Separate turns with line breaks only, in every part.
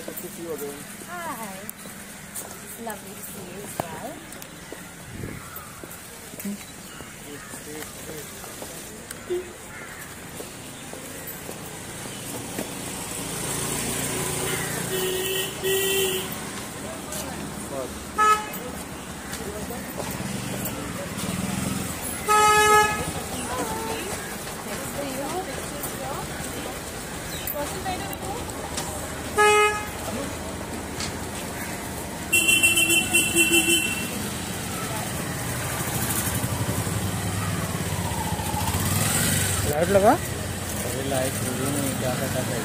Nice to see you again.
Hi. It's lovely to see you as well.
Light लगा अरे light पूरी नहीं क्या करता था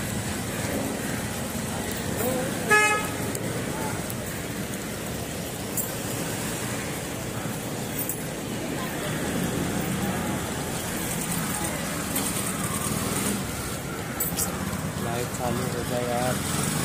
लाइट चालू हो जाए यार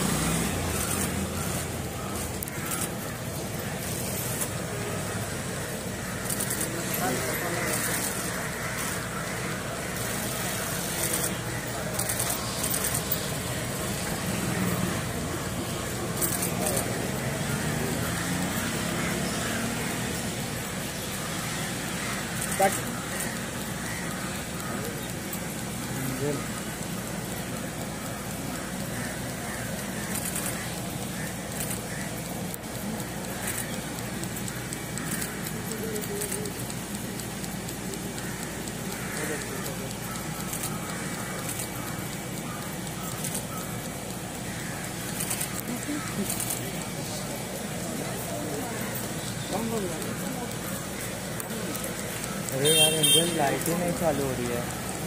अरे यार इंजन लाइट ही नहीं चालू हो रही है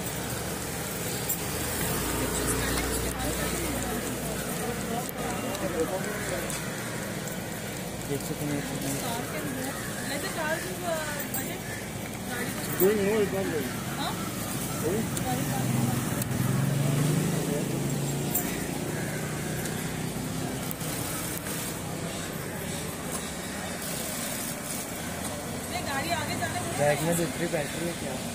बैग में दूसरी बैटरी है क्या